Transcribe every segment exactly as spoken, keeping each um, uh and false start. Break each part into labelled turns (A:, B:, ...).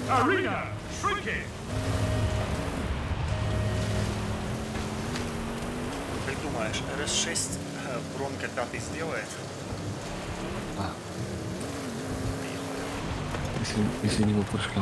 A: Arena shrinking.
B: Как думаешь, эр эс шесть Бронко пятый сделает?
C: А. Если, если не мы пошлем.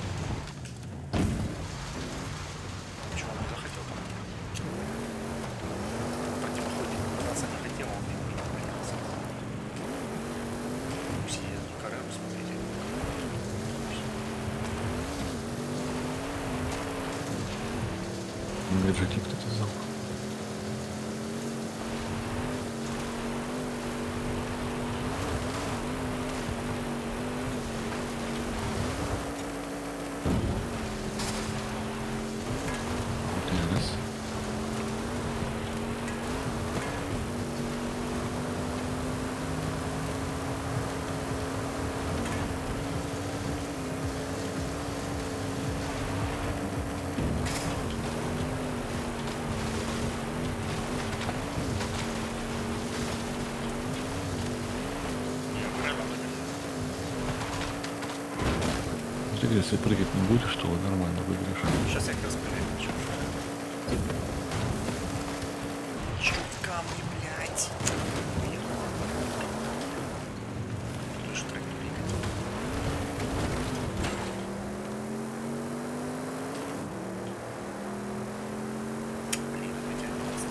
B: Чего он не захотел? Противоходник попадаться не хотел, он не боялся. Все Кареру смотрите.
C: Гаджетик кто-то взял. Если прыгать не будешь, то нормально выиграешь.
B: Сейчас я как раз проверю. Чё в камне, блядь? Ты что, так не двигать? Блин, хотя не просто.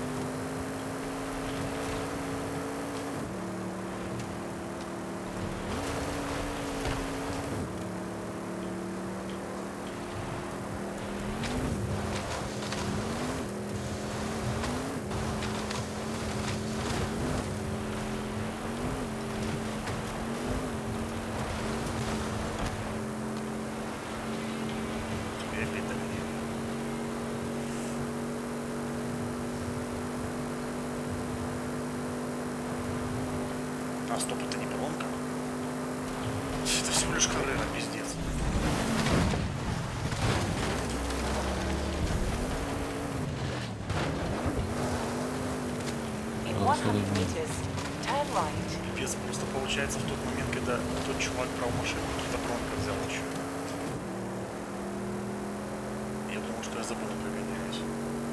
B: А, стоп, это не Бронко. Это всего лишь Каррера, пиздец. Пипец, просто получается в тот момент, когда тот чувак брал машину, какие-то Бронко взял еще. Я думал, что я забыл, прогоняюсь.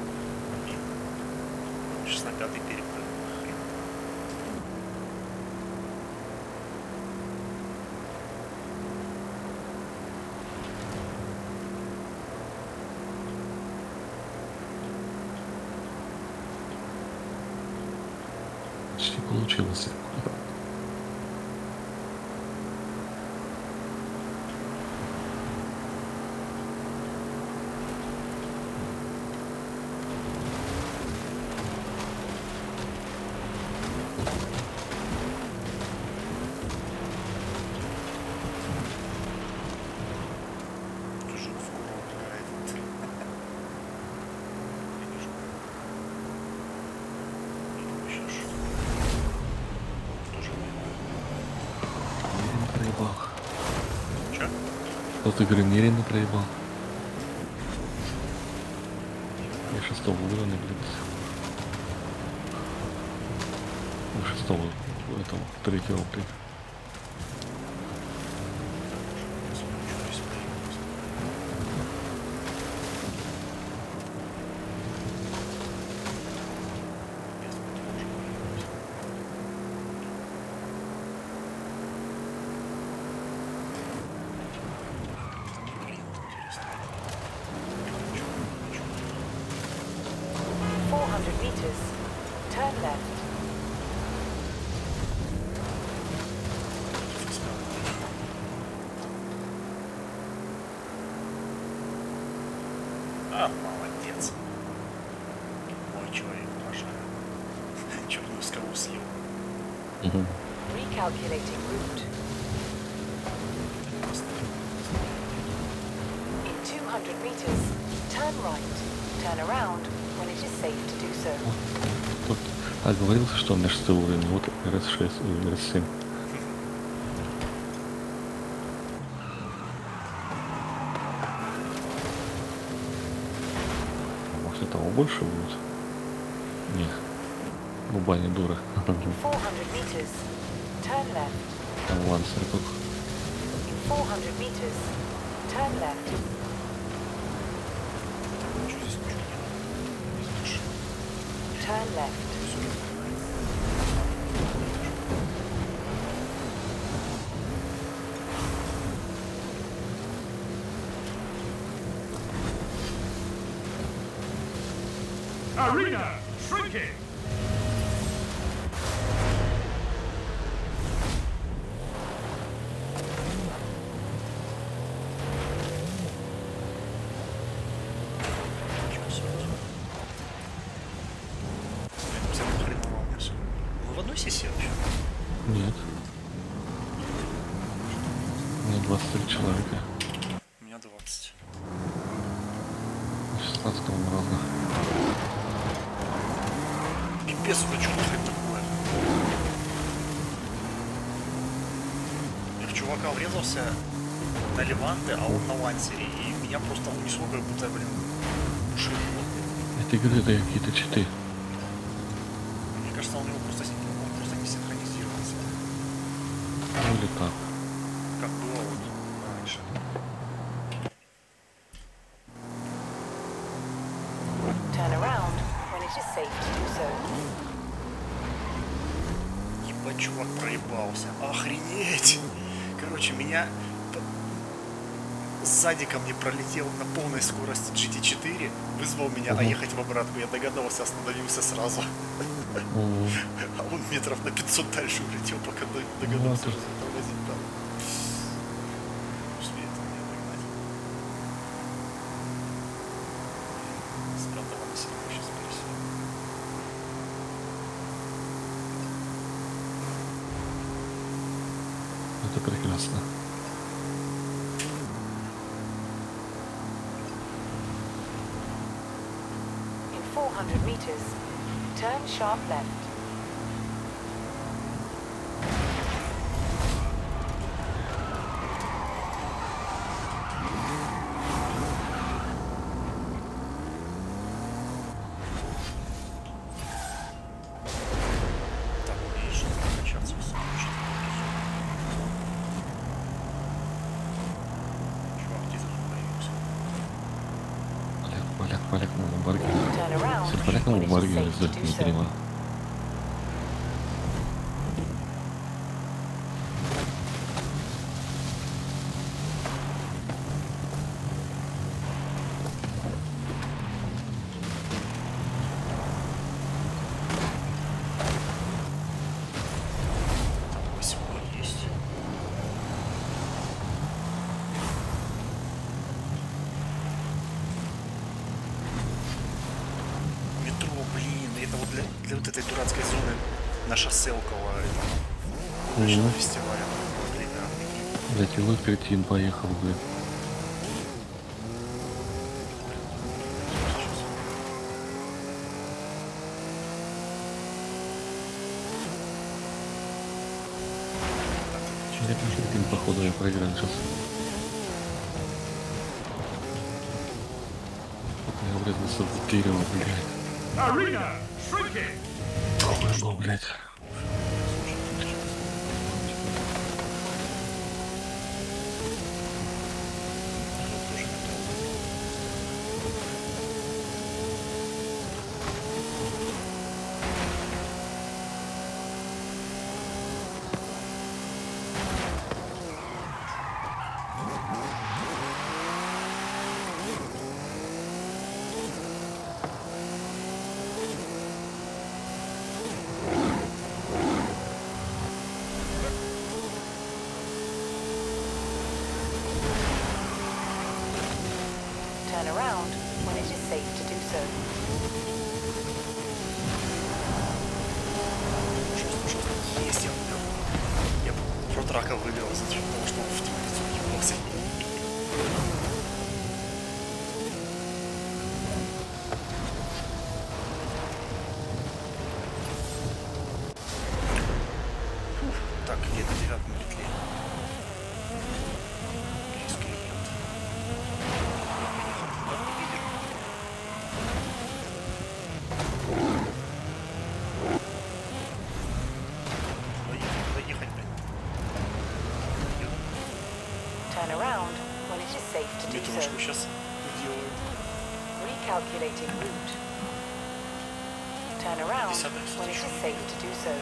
B: Сейчас на пятый перепрыгнул.
C: Почти получилось. Тот игры Мерина проебал. Я шестого уровня, блин. Шестого этого третьего, блин.
B: А, молодец. Мой человек, уважаю. Черную скалу съел.
C: Угу.
D: Recalculating route. In two hundred meters, turn right. Turn around when it is safe to do so.
C: Тут, а говорился, что у меня шестой уровень, вот эр эс шесть, эр эс семь. Того больше будет? Нет. Губа не дура. Там лансер тут.
D: Turn left.
B: Что здесь ничего не надо? Без машин.
D: Turn left.
A: Arena shrinking.
B: Ничего себе. Блин, все хреново у меня всё. Вы в одной сессии вообще?
C: Нет. У меня двадцать три человека.
B: У меня двадцать.
C: шестнадцать он разных.
B: Пипец, это что нахрен такое? Я в чувака врезался на Леванте, а он на Лансере, и меня просто унесло, как будто, блин, уши.
C: Это игры, это какие-то читы.
B: Мне кажется, он его просто, с- он просто не синхронизировался.
C: Ну или так.
B: Как было вот раньше.
D: Turn around when it is safe to do so.
B: Ебать, чувак проебался. Охренеть! Короче, меня п- сзади ко мне пролетел на полной скорости джи ти четыре, вызвал меня, а
C: Мгм.
B: ехать в обратку я догадался, остановился сразу.
C: Мгм.
B: А он метров на пятьсот дальше улетел, пока до- догадался
C: Ну,
B: уже затормозить там. Успеет меня догнать. С пятого на седьмой сейчас пересел.
C: Это прекрасно.
D: In four hundred meters, turn sharp left.
B: Так, видишь, что прокачаться в самом Чувак, где ты тут появился?
C: Поляк, поляк, поляк на Ламборгини.
D: Turn around
C: Все поляк на
D: when it is
C: Ламборгини
D: safe to
C: ждет,
D: do
C: не
D: so.
C: понимаю.
B: Восьмой есть. Метро, блин, это вот для, для вот этой дурацкой зоны на шоссе около этого уличного
C: Мгм.
B: фестиваля. Блин, а, прикинь.
C: Блять, и вы кретин поехал, блин.
B: Сейчас.
C: Я кретин, походу, я проиграю сейчас. Я врезался в дерево, блядь.
A: Arena shrinking.
C: Ну, блядь.
D: Turn around when it is safe to do so.
B: Есть, я, я, я про драка выиграл за счет того, что он в темницу ебался. Так, я на девятом петле. Есть клиент. Доехать, доехать, блин.
D: Turn around when when it is safe to do so.
B: Метрошку сейчас уделаю.
D: Recalculating route. Turn around
B: Десятая, кстати,
D: when it
B: еще
D: is
B: не
D: safe to do so.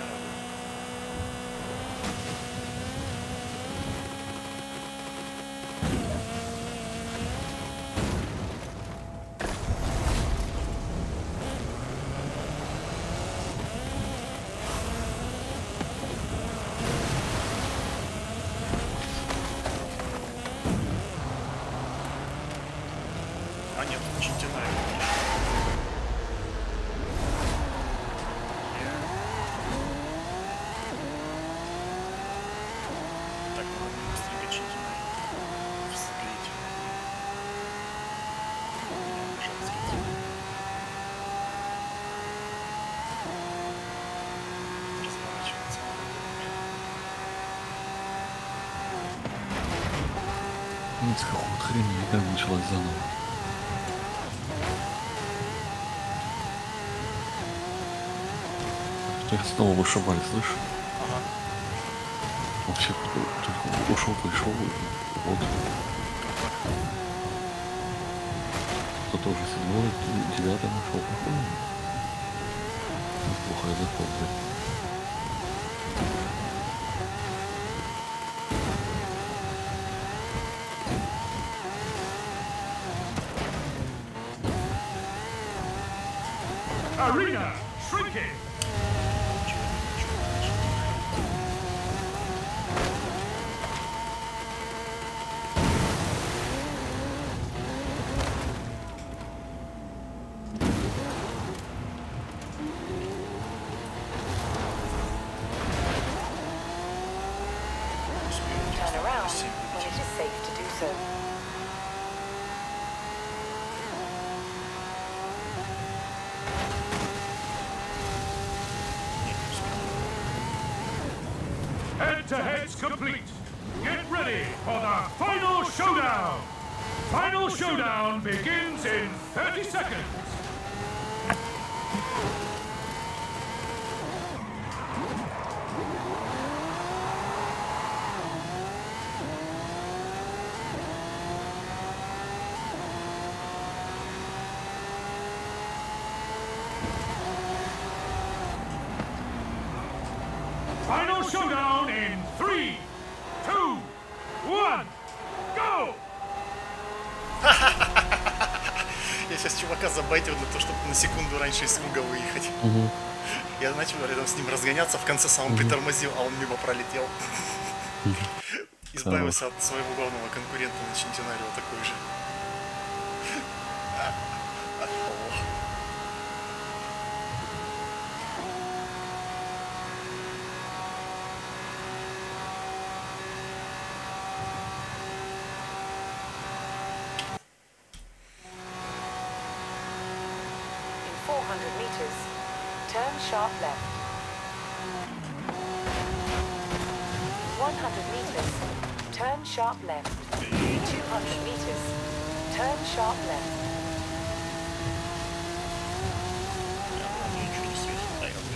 B: А нет, Чинтинай. Так, надо быстренько Чинтинай встретить. Пожалуйста. Разворачивается.
C: Ну, с какого хрена игра началась заново? Что я снова вышибали, слышишь?
B: Ага.
C: Вообще только ушел, пришел, и вот. Кто-то уже седьмой, девятый нашел, походу. Плохо я запомнил.
A: Arena shrinking.
D: Turn around when it is safe to do so.
A: Head-to-head's complete. Get ready for the final showdown. Final showdown begins in thirty seconds. Final showdown in three, two, one, go!
B: Я сейчас чувака забайтил для того, чтобы на секунду раньше из круга выехать.
C: Угу.
B: Я начал рядом с ним разгоняться, в конце сам притормозил, а он мимо пролетел. Избавился от своего главного конкурента на Чинтинарио, такой же.
D: four hundred meters. Turn sharp left. one hundred meters. Turn sharp left. two hundred meters. Turn sharp left.
B: Ничего не светит, да, я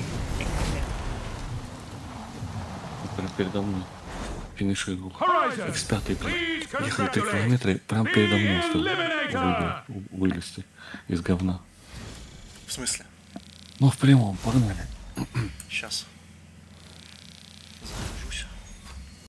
C: Прям передо мной. Финишировал.
A: Horizon,
C: Икс пять,
A: please
C: ехали три
A: congratulate
C: километра, прям передо мной
A: the
C: успел
A: eliminator.
C: вы- вылезти из говна.
B: В смысле?
C: Ну, в прямом, погнали.
B: Сейчас.